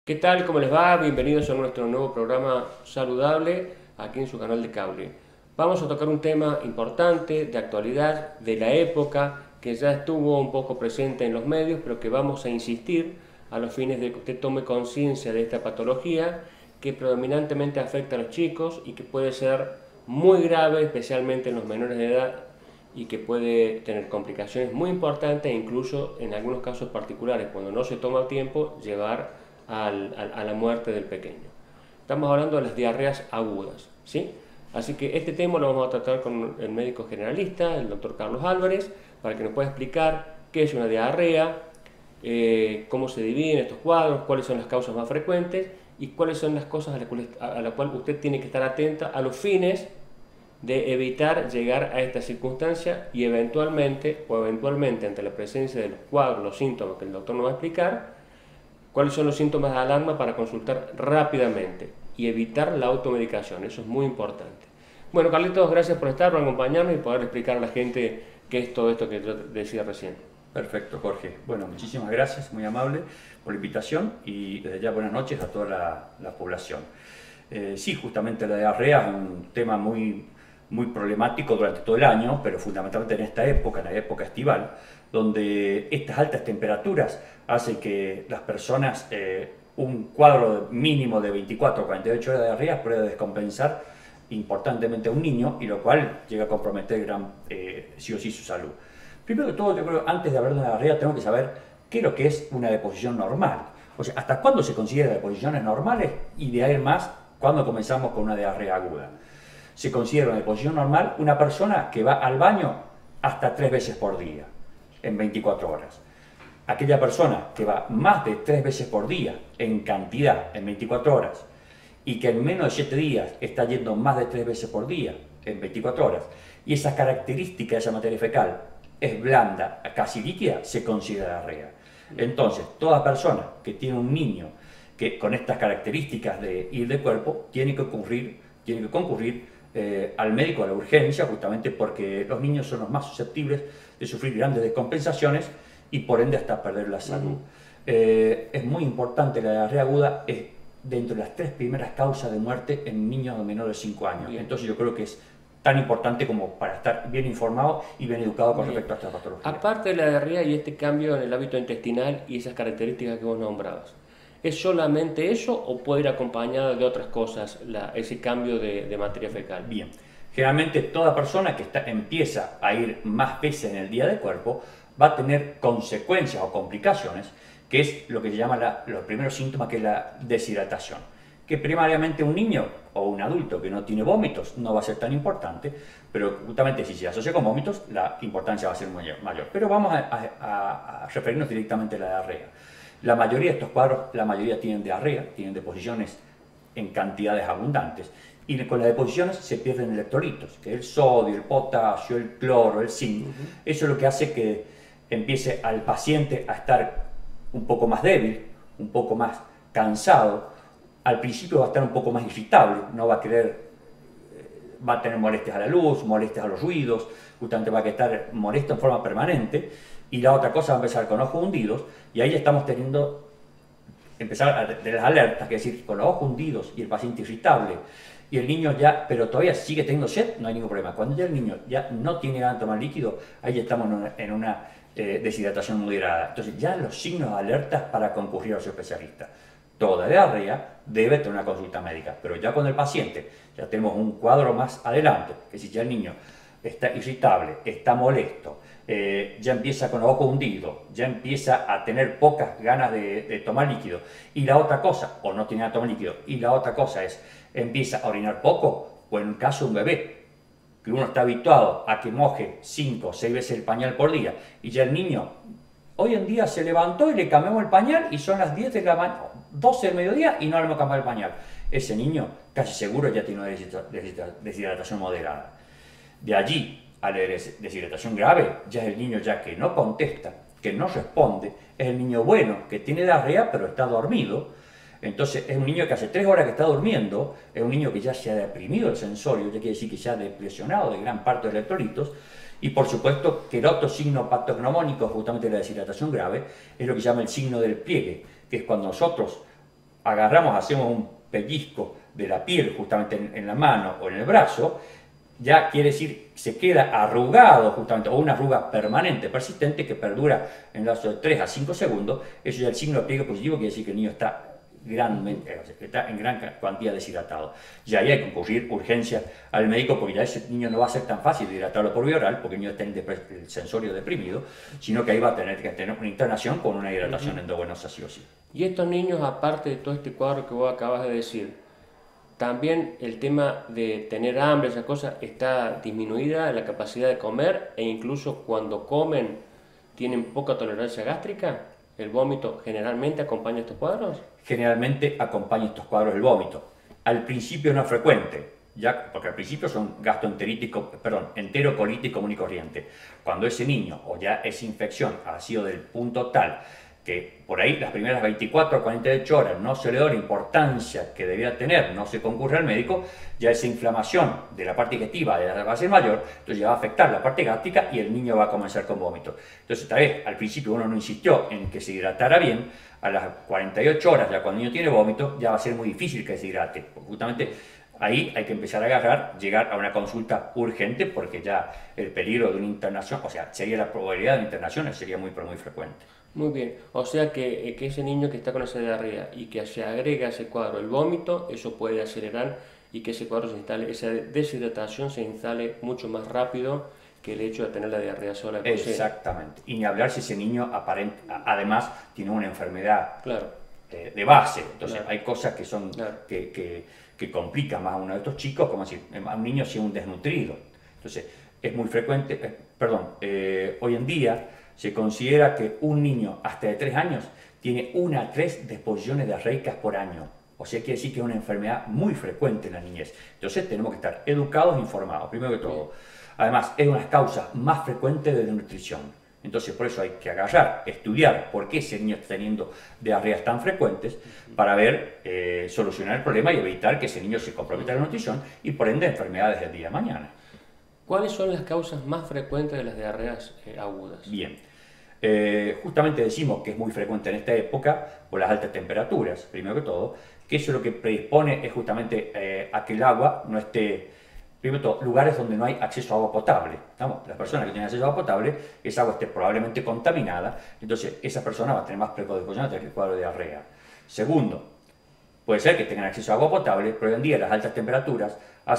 ¿Qué tal? ¿Cómo les va? Bienvenidos a nuestro nuevo programa saludable aquí en su canal de cable. Vamos a tocar un tema importante, de actualidad, de la época, que ya estuvo un poco presente en los medios, pero que vamos a insistir a los fines de que usted tome conciencia de esta patología que predominantemente afecta a los chicos y que puede ser muy grave, especialmente en los menores de edad, y que puede tener complicaciones muy importantes e incluso en algunos casos particulares, cuando no se toma tiempo, llevar a la muerte del pequeño. Estamos hablando de las diarreas agudas, ¿sí? Así que este tema lo vamos a tratar con el médico generalista, el doctor Carlos Álvarez, para que nos pueda explicar qué es una diarrea, cómo se dividen estos cuadros, cuáles son las causas más frecuentes y cuáles son las cosas a las cuales usted tiene que estar atenta a los fines de evitar llegar a esta circunstancia y eventualmente ante la presencia de los cuadros, los síntomas que el doctor nos va a explicar, cuáles son los síntomas de alarma para consultar rápidamente y evitar la automedicación. Eso es muy importante. Bueno, Carlitos, gracias por estar, por acompañarnos y poder explicar a la gente qué es todo esto que yo decía recién. Perfecto, Jorge. Bueno, muchísimas gracias, muy amable por la invitación y desde ya buenas noches a toda la población. Sí, justamente la diarrea es un tema muy problemático durante todo el año, pero fundamentalmente en esta época, en la época estival, donde estas altas temperaturas hacen que las personas, un cuadro mínimo de 24 o 48 horas de diarrea puede descompensar importantemente a un niño, y lo cual llega a comprometer sí o sí su salud. Primero que todo, yo creo, antes de hablar de una diarrea, tengo que saber qué es lo que es una deposición normal. O sea, hasta cuándo se considera deposiciones normales y de ahí en más, cuándo comenzamos con una diarrea aguda. Se considera una deposición normal una persona que va al baño hasta 3 veces por día, en 24 horas. Aquella persona que va más de 3 veces por día, en cantidad, en 24 horas, y que en menos de 7 días está yendo más de 3 veces por día, en 24 horas, y esa característica de esa materia fecal es blanda, casi líquida, se considera diarrea. Entonces, toda persona que tiene un niño que con estas características de ir de cuerpo tiene que concurrir al médico a la urgencia, justamente porque los niños son los más susceptibles de sufrir grandes descompensaciones y por ende hasta perder la salud. Es muy importante, la diarrea aguda es dentro de las 3 primeras causas de muerte en niños de menores de 5 años. Bien. Entonces yo creo que es tan importante como para estar bien informado y bien educado con respecto a esta patología. Aparte de la diarrea y este cambio en el hábito intestinal y esas características que vos nombrabas, ¿es solamente eso o puede ir acompañado de otras cosas ese cambio de materia fecal? Bien, generalmente toda persona que empieza a ir más veces en el día de cuerpo va a tener consecuencias o complicaciones, que es lo que se llama los primeros síntomas, que es la deshidratación. Que primariamente un niño o un adulto que no tiene vómitos no va a ser tan importante, pero justamente si se asocia con vómitos, la importancia va a ser mayor. Pero vamos a referirnos directamente a la diarrea. La mayoría de estos cuadros, la mayoría tienen diarrea, tienen deposiciones en cantidades abundantes, y con las deposiciones se pierden electrolitos, que es el sodio, el potasio, el cloro, el zinc. Eso es lo que hace que empiece al paciente a estar un poco más débil, un poco más cansado. Al principio va a estar un poco más irritable, no va a querer, va a tener molestias a la luz, molestias a los ruidos, justamente va a estar molesto en forma permanente, y la otra cosa va a empezar con ojos hundidos, y ahí estamos empezar de las alertas, que es decir, con los ojos hundidos y el paciente irritable, y el niño ya, pero todavía sigue teniendo sed, no hay ningún problema. Cuando ya el niño ya no tiene ganas de tomar líquido, ahí ya estamos en una deshidratación moderada. Entonces ya los signos de alertas para concurrir a su especialista. Toda diarrea debe tener una consulta médica, pero ya con el paciente ya tenemos un cuadro más adelante, que si ya el niño está irritable, está molesto, ya empieza con los ojos hundidos, ya empieza a tener pocas ganas de tomar líquido, y la otra cosa, o no tiene ganas de tomar líquido, y la otra cosa es, empieza a orinar poco, o en el caso de un bebé, que uno está habituado a que moje 5 o 6 veces el pañal por día, y ya el niño hoy en día se levantó y le cambiamos el pañal y son las 10 de la mañana, 12 del mediodía y no le hemos cambiado el pañal. Ese niño casi seguro ya tiene una deshidratación moderada. De allí a la deshidratación grave, ya es el niño ya que no contesta, que no responde, es el niño bueno, que tiene diarrea pero está dormido. Entonces es un niño que hace 3 horas que está durmiendo, es un niño que ya se ha deprimido el sensorio, ya quiere decir que se ha depresionado de gran parte de los electrolitos. Y por supuesto que el otro signo patognomónico, justamente la deshidratación grave, es lo que se llama el signo del pliegue, que es cuando nosotros agarramos, hacemos un pellizco de la piel justamente en la mano o en el brazo, ya quiere decir se queda arrugado justamente, o una arruga permanente, persistente, que perdura en el lapso de 3 a 5 segundos. Eso ya es el signo de pliegue positivo, quiere decir que el niño está en gran cantidad deshidratado. Ya ahí hay que concurrir urgencia al médico, porque ya ese niño no va a ser tan fácil de hidratarlo por vía oral, porque el niño está en el sensorio deprimido, sino que ahí va a tener que tener una internación con una hidratación endovenosa sí o sí. Y estos niños, aparte de todo este cuadro que vos acabas de decir, también el tema de tener hambre, esas cosas, está disminuida la capacidad de comer, e incluso cuando comen tienen poca tolerancia gástrica. ¿El vómito generalmente acompaña estos cuadros? Generalmente acompaña estos cuadros el vómito. Al principio no es frecuente, ya, porque al principio son enterocolitis común y corriente. Cuando ese niño o ya esa infección ha sido del punto tal que por ahí las primeras 24 o 48 horas no se le da la importancia que debía tener, no se concurre al médico, ya esa inflamación de la parte digestiva va a ser mayor, entonces ya va a afectar la parte gástrica y el niño va a comenzar con vómito. Entonces tal vez al principio uno no insistió en que se hidratara bien, a las 48 horas ya cuando el niño tiene vómito ya va a ser muy difícil que se hidrate, porque justamente ahí hay que empezar a llegar a una consulta urgente, porque ya el peligro de una internación, o sea, sería la probabilidad de una internación sería muy frecuente. Muy bien, o sea que ese niño que está con esa diarrea y que se agrega a ese cuadro el vómito, eso puede acelerar y que ese cuadro se instale, esa deshidratación se instale mucho más rápido que el hecho de tener la diarrea sola. Exactamente, y ni hablar si ese niño además tiene una enfermedad claro. De base, entonces Claro. hay cosas que son Claro. que complican más a uno de estos chicos, como si a un niño sea un desnutrido. Entonces es muy frecuente, hoy en día se considera que un niño hasta de 3 años tiene 1 a 3 deposiciones diarreicas por año. O sea, quiere decir que es una enfermedad muy frecuente en la niñez. Entonces tenemos que estar educados e informados, primero que todo. Además, es una de las causas más frecuentes de desnutrición. Entonces, por eso hay que estudiar por qué ese niño está teniendo diarreas tan frecuentes para ver, solucionar el problema y evitar que ese niño se comprometa la nutrición y por ende enfermedades del día de mañana. ¿Cuáles son las causas más frecuentes de las diarreas agudas? Bien, justamente decimos que es muy frecuente en esta época por las altas temperaturas, primero que todo, que eso lo que predispone es justamente a que el agua no esté, primero todo, lugares donde no hay acceso a agua potable. ¿Estamos? Las personas que tienen acceso a agua potable, esa agua esté probablemente contaminada, entonces esa persona va a tener más predisposición a tener el cuadro de diarrea. Segundo, puede ser que tengan acceso a agua potable, pero hoy en día las altas temperaturas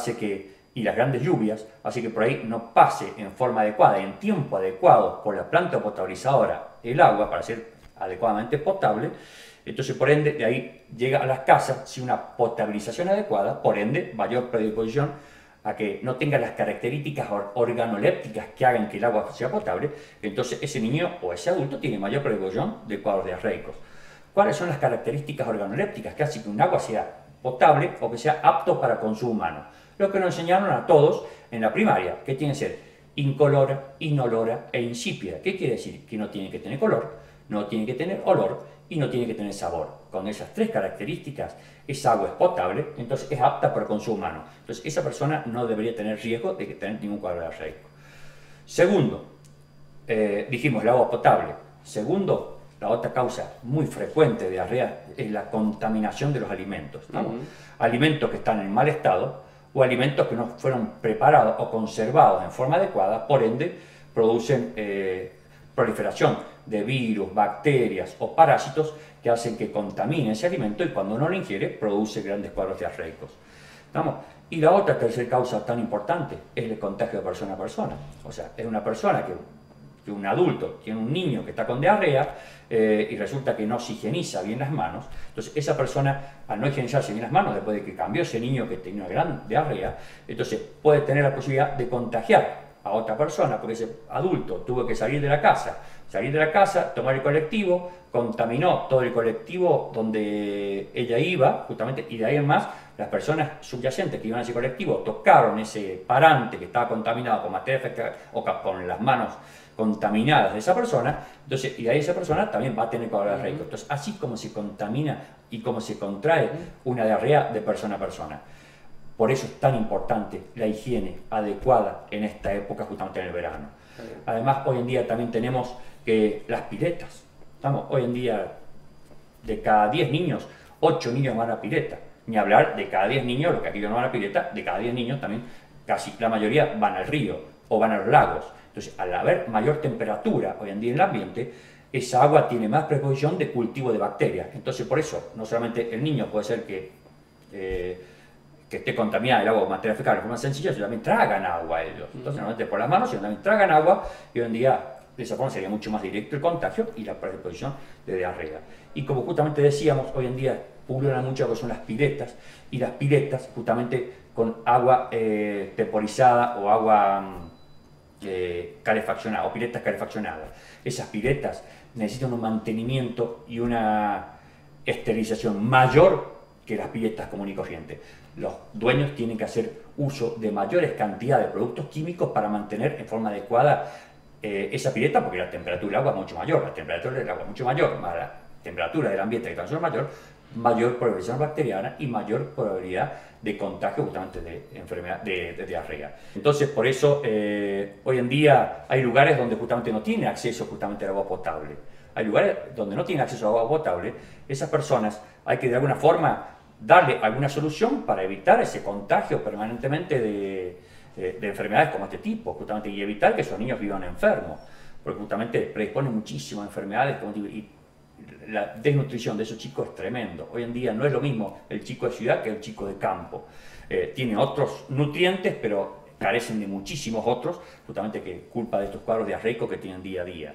y las grandes lluvias, hace que por ahí no pase en forma adecuada, en tiempo adecuado, por la planta potabilizadora el agua para ser adecuadamente potable. Entonces, por ende, de ahí llega a las casas sin una potabilización adecuada, por ende, mayor predisposición a que no tenga las características organolépticas que hagan que el agua sea potable. Entonces, ese niño o ese adulto tiene mayor predisposición de cuadros diarreicos. ¿Cuáles son las características organolépticas que hacen que un agua sea potable o que sea apto para consumo humano? Lo que nos enseñaron a todos en la primaria, que tiene que ser incolora, inolora e insípida. ¿Qué quiere decir? Que no tiene que tener color, no tiene que tener olor y no tiene que tener sabor. Con esas 3 características, esa agua es potable, entonces es apta para consumo humano. Entonces esa persona no debería tener riesgo de tener ningún cuadro diarreico. Segundo, dijimos el agua potable. Segundo, la otra causa muy frecuente de diarrea es la contaminación de los alimentos. Alimentos que están en mal estado o alimentos que no fueron preparados o conservados en forma adecuada, por ende producen proliferación de virus, bacterias o parásitos que hacen que contamine ese alimento y cuando uno lo ingiere produce grandes cuadros diarreicos. ¿Estamos? Y la otra tercera causa tan importante es el contagio de persona a persona. O sea, es una persona que un adulto tiene un niño que está con diarrea y resulta que no se higieniza bien las manos, entonces esa persona al no higienizarse bien las manos después de que cambió ese niño que tenía una gran diarrea, entonces puede tener la posibilidad de contagiar a otra persona porque ese adulto tuvo que salir de la casa, tomar el colectivo, contaminó todo el colectivo donde ella iba justamente y de ahí en más las personas subyacentes que iban a ese colectivo tocaron ese parante que estaba contaminado con materia fecal o con las manos contaminadas de esa persona, entonces, y de ahí esa persona también va a tener cuadro diarreico. Entonces, así como se contamina y como se contrae una diarrea de persona a persona. Por eso es tan importante la higiene adecuada en esta época, justamente en el verano. Además, hoy en día también tenemos que las piletas. Hoy en día, de cada 10 niños, 8 niños van a la pileta. Ni hablar de cada 10 niños, los que aquí no van a la pileta, de cada 10 niños también, casi la mayoría van al río o van a los lagos. Entonces, al haber mayor temperatura hoy en día en el ambiente, esa agua tiene más predisposición de cultivo de bacterias. Entonces, por eso, no solamente el niño puede ser que esté contaminada el agua con materia fecal de forma sencilla, sino también tragan agua ellos. Entonces, normalmente por las manos, sino también tragan agua, y hoy en día de esa forma sería mucho más directo el contagio y la predisposición de diarrea. Y como justamente decíamos, hoy en día pululan mucho lo que son las piletas, y las piletas justamente con agua temporizada o agua calefaccionada, o piletas calefaccionadas. Esas piletas necesitan un mantenimiento y una esterilización mayor que las piletas común y corriente. Los dueños tienen que hacer uso de mayores cantidades de productos químicos para mantener en forma adecuada esa pileta, porque la temperatura del agua es mucho mayor, la temperatura del agua es mucho mayor, más la temperatura del ambiente que también es mayor probabilidad bacteriana y mayor probabilidad de contagio justamente de enfermedad de diarrea. Entonces, por eso hoy en día hay lugares donde justamente no tienen acceso justamente al agua potable. Hay lugares donde no tienen acceso al agua potable. Esas personas hay que de alguna forma darle alguna solución para evitar ese contagio permanentemente de enfermedades como este tipo, justamente, y evitar que esos niños vivan enfermos, porque justamente predisponen muchísimas enfermedades, y la desnutrición de esos chicos es tremendo. Hoy en día no es lo mismo el chico de ciudad que el chico de campo. Tiene otros nutrientes, pero carecen de muchísimos otros, justamente que culpa de estos cuadros diarreicos que tienen día a día.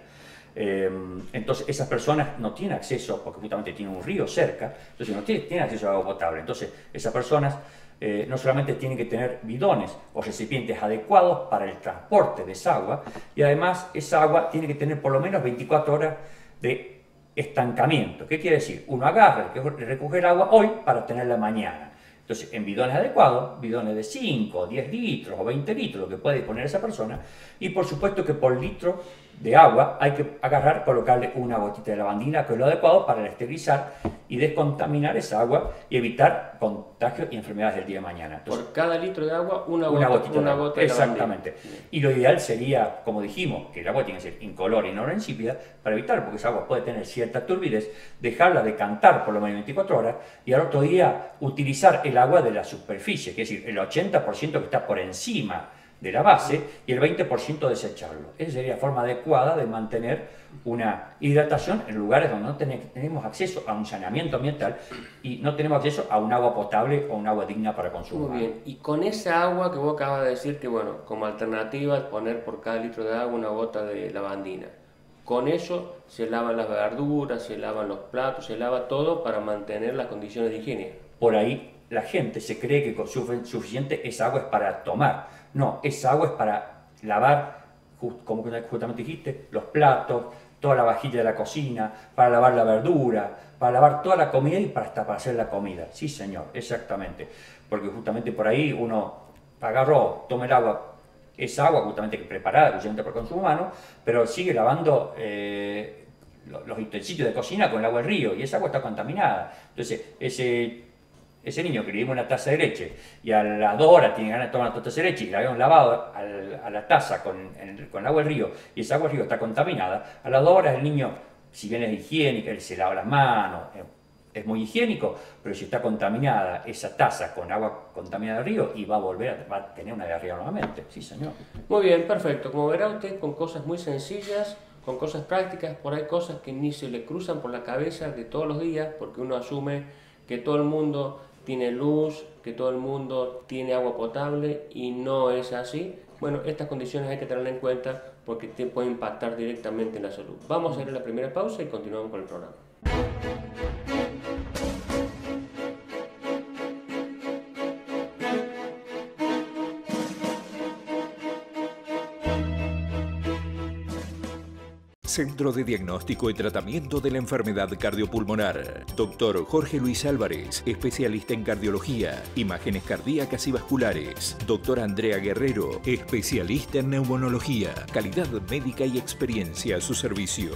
Entonces esas personas no tienen acceso, porque justamente tienen un río cerca, entonces no tienen acceso a agua potable. Entonces esas personas no solamente tienen que tener bidones o recipientes adecuados para el transporte de esa agua, y además esa agua tiene que tener por lo menos 24 horas de estancamiento. ¿Qué quiere decir? Uno agarra y recoge el agua hoy para tenerla mañana. Entonces, en bidones adecuados, bidones de 5, 10 litros o 20 litros, lo que puede disponer esa persona, y por supuesto que por litro de agua hay que agarrar, colocarle una gotita de lavandina, que es lo adecuado para esterilizar y descontaminar esa agua y evitar contagios y enfermedades del día de mañana. Entonces, por cada litro de agua, una gotita de agua. Exactamente. Y lo ideal sería, como dijimos, que el agua tiene que ser incolora y no insípida, para evitar, porque esa agua puede tener cierta turbidez, dejarla decantar por lo menos 24 horas y al otro día utilizar el agua de la superficie, que es decir, el 80% que está por encima de la base y el 20% desecharlo. Esa sería la forma adecuada de mantener una hidratación en lugares donde no tenemos acceso a un saneamiento ambiental y no tenemos acceso a un agua potable o un agua digna para consumo. Muy bien, y con esa agua que vos acabas de decir que, bueno, como alternativa poner por cada litro de agua una gota de lavandina, con eso se lavan las verduras, se lavan los platos, se lava todo para mantener las condiciones de higiene. Por ahí la gente se cree que con suficiente esa agua es para tomar. No, esa agua es para lavar, como justamente dijiste, los platos, toda la vajilla de la cocina, para lavar la verdura, para lavar toda la comida y hasta para hacer la comida. Sí, señor, exactamente. Porque justamente por ahí uno agarró, toma el agua, esa agua justamente que preparada, justamente para consumo humano, pero sigue lavando los utensilios de cocina con el agua del río y esa agua está contaminada. Entonces, ese niño que le dimos una taza de leche y a las 2 horas tiene ganas de tomar una taza de leche y la habíamos lavado a la taza con el agua del río y esa agua del río está contaminada, a las 2 horas el niño, si bien es higiénica, él se lava las manos, es muy higiénico, pero si está contaminada esa taza con agua contaminada del río y va a tener una diarrea nuevamente. Sí, señor. Muy bien, perfecto. Como verá usted, con cosas muy sencillas, con cosas prácticas, por ahí cosas que ni se le cruzan por la cabeza de todos los días, porque uno asume que todo el mundo tiene luz, que todo el mundo tiene agua potable y no es así. Bueno, estas condiciones hay que tenerlas en cuenta porque te puede impactar directamente en la salud. Vamos a ir a la primera pausa y continuamos con el programa. Centro de Diagnóstico y Tratamiento de la Enfermedad Cardiopulmonar. Dr. Jorge Luis Álvarez, especialista en cardiología, imágenes cardíacas y vasculares. Dr. Andrea Guerrero, especialista en neumonología. Calidad médica y experiencia a su servicio.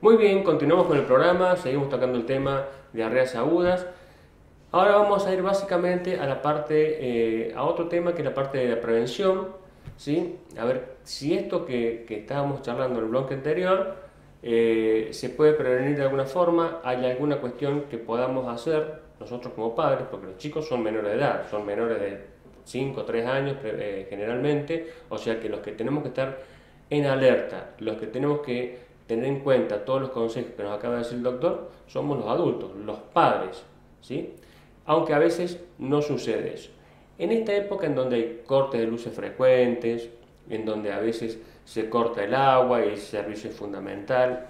Muy bien, continuamos con el programa, seguimos tocando el tema de diarreas agudas. Ahora vamos a ir básicamente a la parte, a otro tema que es la parte de la prevención, ¿sí? A ver si esto que estábamos charlando en el bloque anterior se puede prevenir de alguna forma, hay alguna cuestión que podamos hacer nosotros como padres, porque los chicos son menores de edad, son menores de 5 o 3 años generalmente, o sea que los que tenemos que estar en alerta, los que tenemos que tener en cuenta todos los consejos que nos acaba de decir el doctor, somos los adultos, los padres, ¿sí? Aunque a veces no sucede eso. En esta época en donde hay cortes de luces frecuentes, en donde a veces se corta el agua y el servicio es fundamental,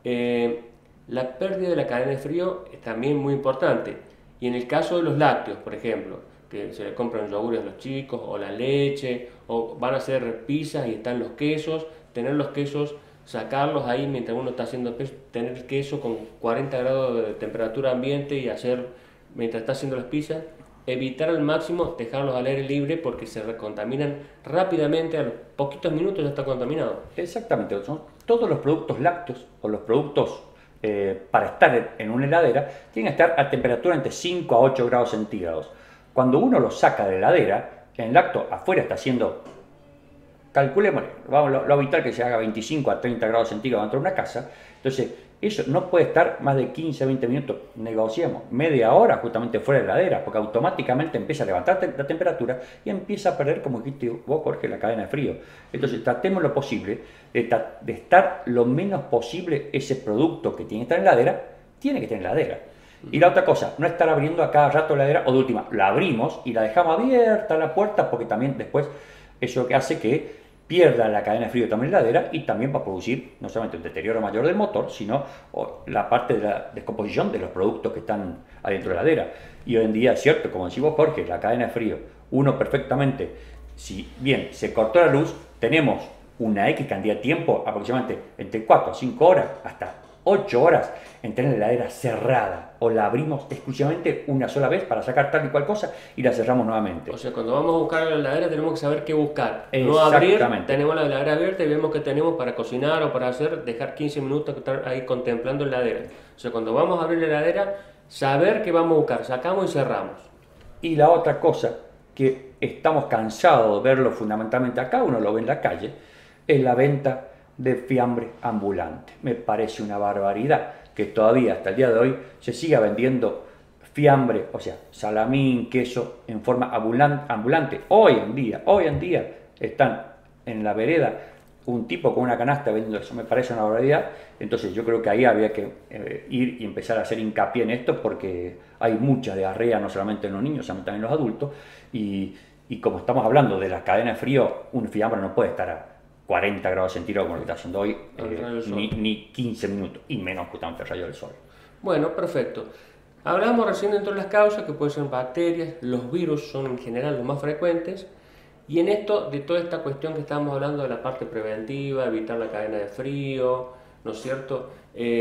la pérdida de la cadena de frío es también muy importante. Y en el caso de los lácteos, por ejemplo, que se le compran yogures a los chicos, o la leche, o van a hacer pizzas y están los quesos, tener los quesos, sacarlos ahí mientras uno está haciendo queso, tener queso con 40 grados de temperatura ambiente y hacer mientras está haciendo las pizzas, evitar al máximo dejarlos al aire libre porque se recontaminan rápidamente, a los poquitos minutos ya está contaminado. Exactamente, son todos los productos lácteos o los productos para estar en una heladera tienen que estar a temperatura entre 5 a 8 grados centígrados. Cuando uno los saca de la heladera, el lácteo afuera está haciendo, calculemos, vamos, lo habitual que se haga 25 a 30 grados centígrados dentro de una casa, entonces eso no puede estar más de 15 a 20 minutos, negociemos, media hora justamente fuera de la heladera, porque automáticamente empieza a levantar la temperatura y empieza a perder, como dijiste vos, Jorge, la cadena de frío. Entonces tratemos lo posible de estar lo menos posible ese producto que tiene que estar en la heladera, tiene que estar en la heladera. Y la otra cosa, no estar abriendo a cada rato la heladera, o de última, la abrimos y la dejamos abierta la puerta, porque también después eso que hace que pierda la cadena de frío también en la heladera y también va a producir no solamente un deterioro mayor del motor, sino la parte de la descomposición de los productos que están adentro de la heladera. Y hoy en día es cierto, como decís vos, Jorge, la cadena de frío, uno perfectamente, si bien se cortó la luz, tenemos una X cantidad de tiempo, aproximadamente entre 4 a 5 horas, hasta 8 horas, en tener la heladera cerrada, o la abrimos exclusivamente una sola vez para sacar tal y cual cosa y la cerramos nuevamente. O sea, cuando vamos a buscar la heladera tenemos que saber qué buscar. No abrir, tenemos la heladera abierta y vemos qué tenemos para cocinar o para hacer, dejar 15 minutos estar ahí contemplando la heladera. O sea, cuando vamos a abrir la heladera, saber qué vamos a buscar, sacamos y cerramos. Y la otra cosa, que estamos cansados de verlo fundamentalmente acá, uno lo ve en la calle, es la venta de fiambre ambulante. Me parece una barbaridad que todavía hasta el día de hoy se siga vendiendo fiambre, o sea, salamín, queso en forma ambulante. Hoy en día están en la vereda un tipo con una canasta vendiendo eso, me parece una barbaridad. Entonces yo creo que ahí habría que ir y empezar a hacer hincapié en esto, porque hay mucha diarrea, no solamente en los niños, sino también en los adultos, y como estamos hablando de la cadena de frío, un fiambre no puede estar a 40 grados centígrados como lo está haciendo hoy, ni 15 minutos, y menos justamente el rayo del sol. Bueno, perfecto. Hablamos recién dentro de las causas, que pueden ser bacterias, los virus son en general los más frecuentes, y en esto, de toda esta cuestión que estábamos hablando de la parte preventiva, evitar la cadena de frío, ¿no es cierto?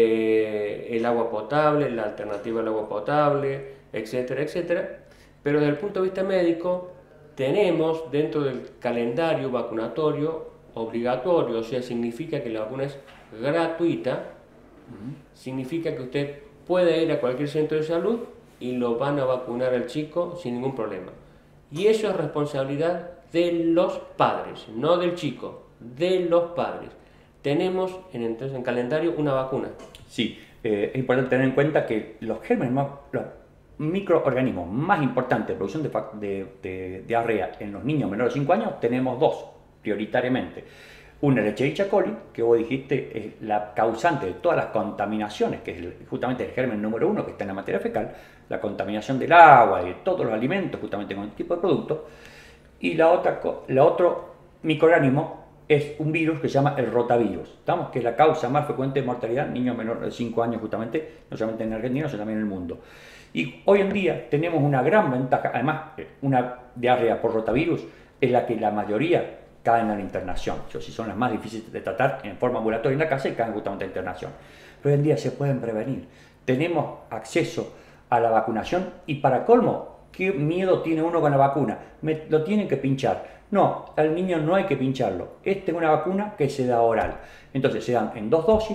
El agua potable, la alternativa al agua potable, etcétera, etcétera. Pero desde el punto de vista médico, tenemos dentro del calendario vacunatorio obligatorio, o sea, significa que la vacuna es gratuita, significa que usted puede ir a cualquier centro de salud y lo van a vacunar al chico sin ningún problema. Y eso es responsabilidad de los padres, no del chico, de los padres. Tenemos entonces en calendario una vacuna. Sí, es importante tener en cuenta que los gérmenes, los microorganismos más importantes de producción de diarrea en los niños menores de 5 años, tenemos dos prioritariamente. Una, Escherichia coli, que vos dijiste es la causante de todas las contaminaciones, que es justamente el germen número 1 que está en la materia fecal, la contaminación del agua y de todos los alimentos justamente con este tipo de productos. Y la otro microorganismo es un virus que se llama el rotavirus, ¿estamos? Que es la causa más frecuente de mortalidad en niños menores de 5 años justamente, no solamente en Argentina, sino también en el mundo. Y hoy en día tenemos una gran ventaja, además una diarrea por rotavirus es la que la mayoría caen a la internación. Si son las más difíciles de tratar en forma ambulatoria en la casa y caen justamente a la internación. Pero hoy en día se pueden prevenir. Tenemos acceso a la vacunación y para colmo, ¿qué miedo tiene uno con la vacuna? Lo tienen que pinchar. No, al niño no hay que pincharlo. Esta es una vacuna que se da oral. Entonces se dan en 2 dosis.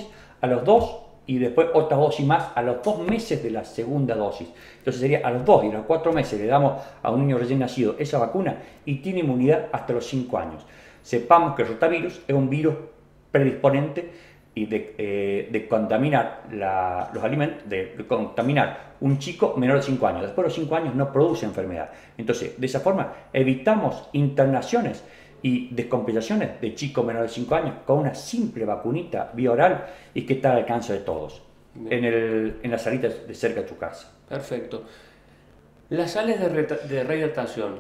a los 2 y después otra dosis más a los 2 meses de la segunda dosis. Entonces sería a los 2 y a los 4 meses le damos a un niño recién nacido esa vacuna y tiene inmunidad hasta los 5 años. Sepamos que el rotavirus es un virus predisponente y de contaminar los alimentos, de contaminar un chico menor de 5 años. Después de los 5 años no produce enfermedad. Entonces, de esa forma evitamos internaciones y descompensaciones de chicos menores de 5 años con una simple vacunita vía oral y que está al alcance de todos, en la salita de cerca de tu casa. Perfecto. Las sales de rehidratación,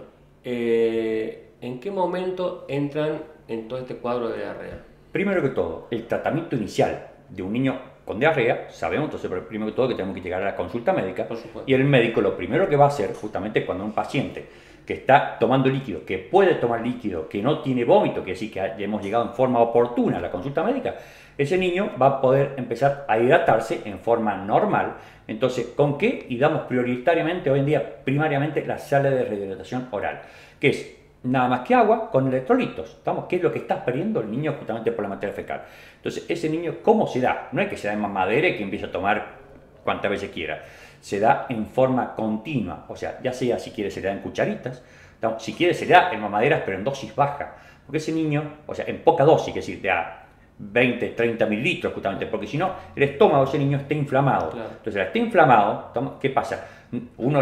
¿en qué momento entran en todo este cuadro de diarrea? Primero que todo, el tratamiento inicial de un niño con diarrea, sabemos entonces primero que todo que tenemos que llegar a la consulta médica y el médico lo primero que va a hacer justamente cuando un paciente que está tomando líquido, que puede tomar líquido, que no tiene vómito, que sí que hemos llegado en forma oportuna a la consulta médica, ese niño va a poder empezar a hidratarse en forma normal. Entonces, ¿con qué? Y damos prioritariamente hoy en día, primariamente, la sala de rehidratación oral, que es nada más que agua con electrolitos. ¿Qué es lo que está perdiendo el niño justamente por la materia fecal? Entonces, ese niño, ¿cómo se da? No es que se da en mamadera y que empiece a tomar cuantas veces quiera. Se da en forma continua, o sea, ya sea si quiere se le da en cucharitas, si quiere se le da en mamaderas, pero en dosis baja. Porque ese niño, o sea, en poca dosis, que es decir, da 20, 30 mililitros justamente, porque si no, el estómago de ese niño está inflamado. Claro. Entonces, al estar inflamado, ¿qué pasa? Uno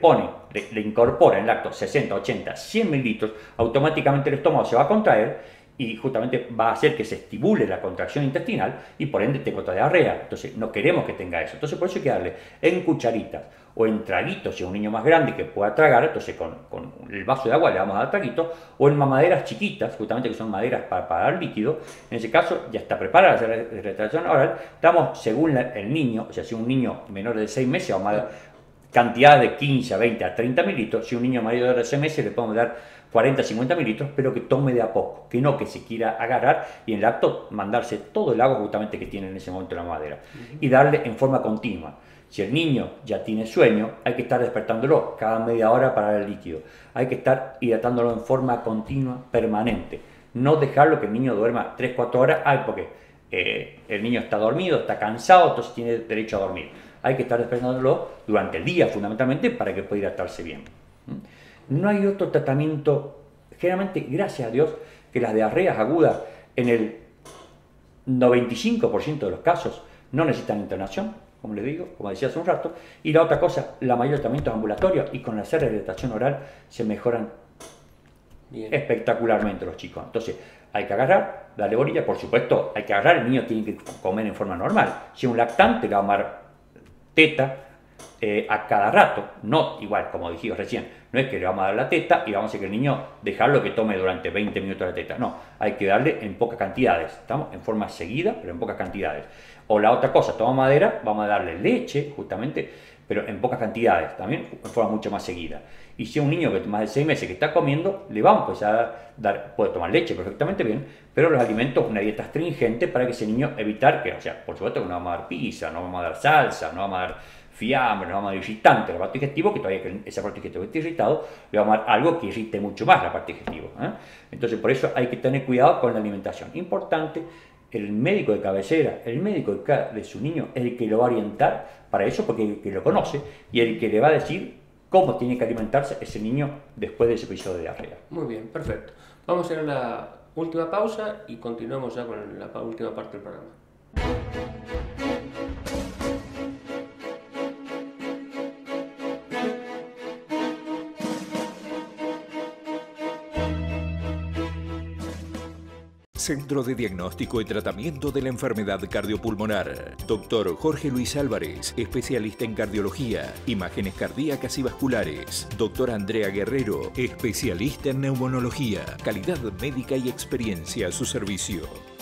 le incorpora en el acto 60, 80, 100 mililitros, automáticamente el estómago se va a contraer y justamente va a hacer que se estimule la contracción intestinal y por ende tengo otra diarrea. Entonces no queremos que tenga eso. Entonces por eso hay que darle en cucharitas o en traguitos, si es un niño más grande que pueda tragar, entonces con el vaso de agua le vamos a dar traguitos, o en mamaderas chiquitas, justamente que son maderas para dar líquido. En ese caso ya está preparada la rehidratación oral, damos según el niño, o sea, si un niño menor de 6 meses vamos a dar cantidad de 15 a 20 a 30 mililitros, si un niño mayor de 6 meses le podemos dar 40 a 50 mililitros, pero que tome de a poco, que no que se quiera agarrar y en el acto mandarse todo el agua justamente que tiene en ese momento la mamadera y darle en forma continua. Si el niño ya tiene sueño, hay que estar despertándolo cada media hora para dar el líquido, hay que estar hidratándolo en forma continua, permanente, no dejarlo que el niño duerma 3-4 horas, porque el niño está dormido, está cansado, entonces tiene derecho a dormir. Hay que estar despertándolo durante el día fundamentalmente para que pueda hidratarse bien. No hay otro tratamiento, generalmente, gracias a Dios, que las diarreas agudas en el 95% de los casos no necesitan internación, como les digo, como decía hace un rato, y la otra cosa, la mayoría de tratamientos ambulatorios y con la rehidratación oral se mejoran espectacularmente los chicos. Entonces, hay que agarrar, darle bolilla, por supuesto, hay que agarrar, el niño tiene que comer en forma normal. Si es un lactante, le vamos a dar teta a cada rato, no igual como dijimos recién, no es que le vamos a dar la teta y vamos a hacer que el niño dejarlo que tome durante 20 minutos la teta, no, hay que darle en pocas cantidades, estamos en forma seguida, pero en pocas cantidades. O la otra cosa, toma madera, vamos a darle leche justamente, pero en pocas cantidades, también en forma mucho más seguida. Y si es un niño que más de 6 meses que está comiendo, le vamos pues a dar, puede tomar leche perfectamente bien, pero los alimentos, una dieta astringente para que ese niño evitar que, o sea, por supuesto que no vamos a dar pizza, no vamos a dar salsa, no vamos a dar fiambre, no vamos a dar irritante al aparato digestivo, que todavía que ese aparato digestivo esté irritado, le vamos a dar algo que irrite mucho más el aparato digestivo. Entonces por eso hay que tener cuidado con la alimentación. Importante, el médico de cabecera, el médico de su niño es el que lo va a orientar para eso, porque es el que lo conoce y el que le va a decir cómo tiene que alimentarse ese niño después de ese episodio de diarrea. Muy bien, perfecto. Vamos a ir a la última pausa y continuamos ya con la última parte del programa. Centro de Diagnóstico y Tratamiento de la Enfermedad Cardiopulmonar. Dr. Jorge Luis Álvarez, especialista en cardiología, imágenes cardíacas y vasculares. Dr. Andrea Guerrero, especialista en neumonología. Calidad médica y experiencia a su servicio.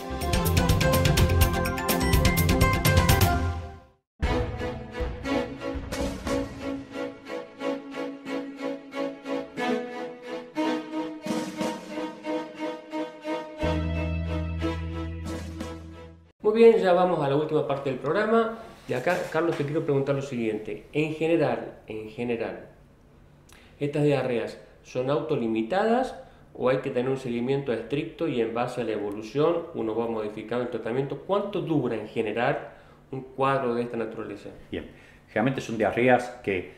Muy bien, ya vamos a la última parte del programa y acá, Carlos, te quiero preguntar lo siguiente. En general, ¿estas diarreas son autolimitadas o hay que tener un seguimiento estricto y en base a la evolución uno va modificando el tratamiento? ¿Cuánto dura en generar un cuadro de esta naturaleza? Bien, generalmente son diarreas que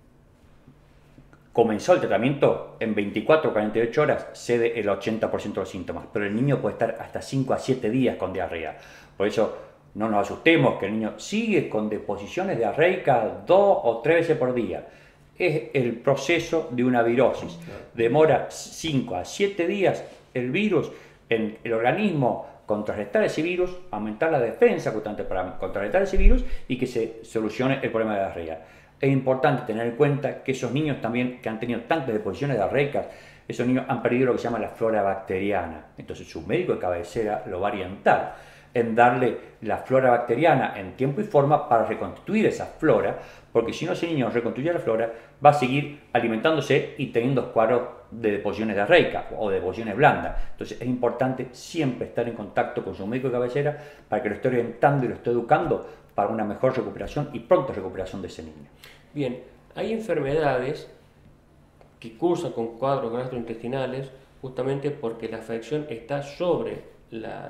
comenzó el tratamiento, en 24 o 48 horas cede el 80% de los síntomas, pero el niño puede estar hasta 5 a 7 días con diarrea. Por eso no nos asustemos que el niño sigue con deposiciones diarreicas 2 o 3 veces por día. Es el proceso de una virosis. Demora 5 a 7 días el virus en el organismo contrarrestar ese virus, aumentar la defensa para contrarrestar ese virus y que se solucione el problema de la diarrea. Es importante tener en cuenta que esos niños también que han tenido tantas deposiciones diarreicas, esos niños han perdido lo que se llama la flora bacteriana. Entonces su médico de cabecera lo va a orientar en darle la flora bacteriana en tiempo y forma para reconstituir esa flora, porque si no ese niño reconstruye la flora, va a seguir alimentándose y teniendo cuadros de deposiciones diarreicas o de deposiciones blandas. Entonces es importante siempre estar en contacto con su médico de cabecera para que lo esté orientando y lo esté educando para una mejor recuperación y pronta recuperación de ese niño. Bien, hay enfermedades que cursan con cuadros gastrointestinales justamente porque la afección está sobre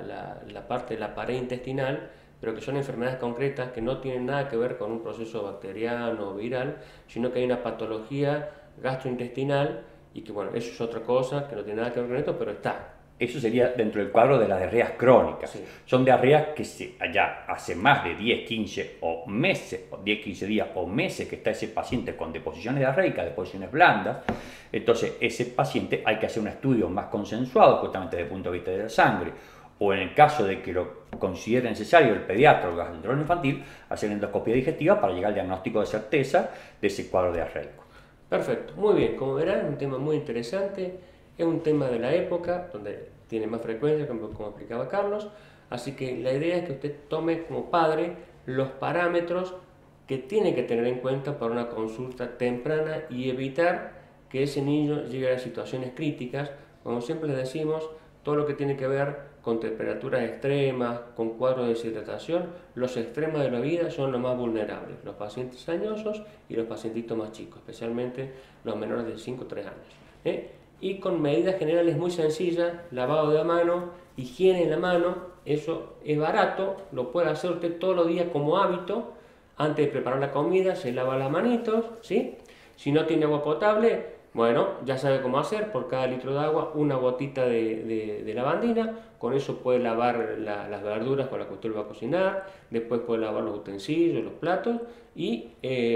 la parte de la pared intestinal, pero que son enfermedades concretas que no tienen nada que ver con un proceso bacteriano o viral, sino que hay una patología gastrointestinal y que bueno, eso es otra cosa que no tiene nada que ver con esto, pero está. Eso sería dentro del cuadro de las diarreas crónicas. Sí. Son diarreas que ya hace más de 10, 15 o meses, 10, 15 días o meses que está ese paciente con deposiciones diarreicas, deposiciones blandas. Entonces, ese paciente hay que hacer un estudio más consensuado, justamente desde el punto de vista de la sangre, o en el caso de que lo considere necesario el pediatra o el gastroenterólogo infantil, hacer endoscopia digestiva para llegar al diagnóstico de certeza de ese cuadro diarreico. Perfecto, muy bien, como verán, un tema muy interesante, es un tema de la época, donde tiene más frecuencia, como explicaba Carlos, así que la idea es que usted tome como padre los parámetros que tiene que tener en cuenta para una consulta temprana y evitar que ese niño llegue a situaciones críticas. Como siempre les decimos, todo lo que tiene que ver con temperaturas extremas, con cuadros de deshidratación, los extremos de la vida son los más vulnerables, los pacientes añosos y los pacientitos más chicos, especialmente los menores de 5 o 3 años. Y con medidas generales muy sencillas, lavado de mano, higiene en la mano, eso es barato, lo puede hacer usted todos los días como hábito, antes de preparar la comida se lava las manitos, ¿sí? Si no tiene agua potable, bueno, ya sabe cómo hacer, por cada litro de agua una gotita de lavandina, con eso puede lavar las verduras con las que usted va a cocinar, después puede lavar los utensilios, los platos, y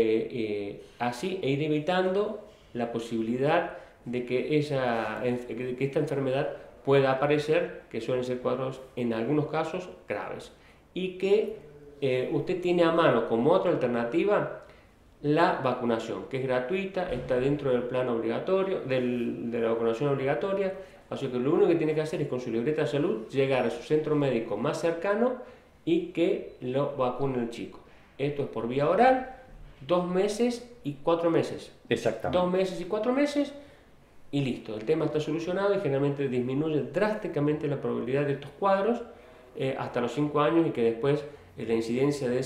así ir evitando la posibilidad de que esta enfermedad pueda aparecer, que suelen ser cuadros en algunos casos graves, y que usted tiene a mano como otra alternativa la vacunación, que es gratuita, está dentro del plan obligatorio, de la vacunación obligatoria, así que lo único que tiene que hacer es con su libreta de salud llegar a su centro médico más cercano y que lo vacune el chico. Esto es por vía oral, 2 meses y 4 meses. Exactamente. 2 meses y 4 meses y listo, el tema está solucionado y generalmente disminuye drásticamente la probabilidad de estos cuadros hasta los 5 años y que después la incidencia de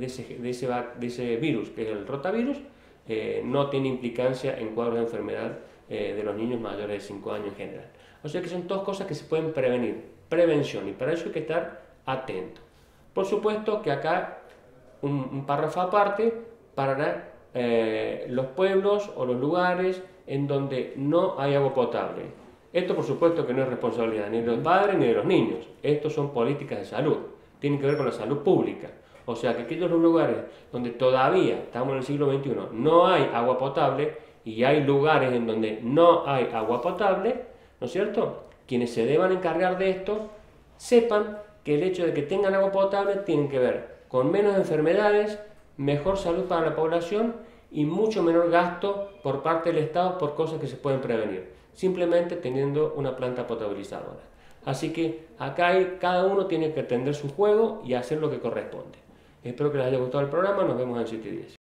ese virus, que es el rotavirus, no tiene implicancia en cuadros de enfermedad de los niños mayores de 5 años en general. O sea que son todas cosas que se pueden prevenir, prevención, y para eso hay que estar atento. Por supuesto que acá un párrafo aparte para los pueblos o los lugares en donde no hay agua potable. Esto por supuesto que no es responsabilidad ni de los padres ni de los niños, esto son políticas de salud, tienen que ver con la salud pública. O sea que aquellos lugares donde todavía, estamos en el siglo XXI, no hay agua potable y hay lugares en donde no hay agua potable, ¿no es cierto? Quienes se deban encargar de esto, sepan que el hecho de que tengan agua potable tiene que ver con menos enfermedades, mejor salud para la población y mucho menor gasto por parte del Estado por cosas que se pueden prevenir, simplemente teniendo una planta potabilizadora. Así que acá cada uno tiene que atender su juego y hacer lo que corresponde. Espero que les haya gustado el programa, nos vemos en 7 días.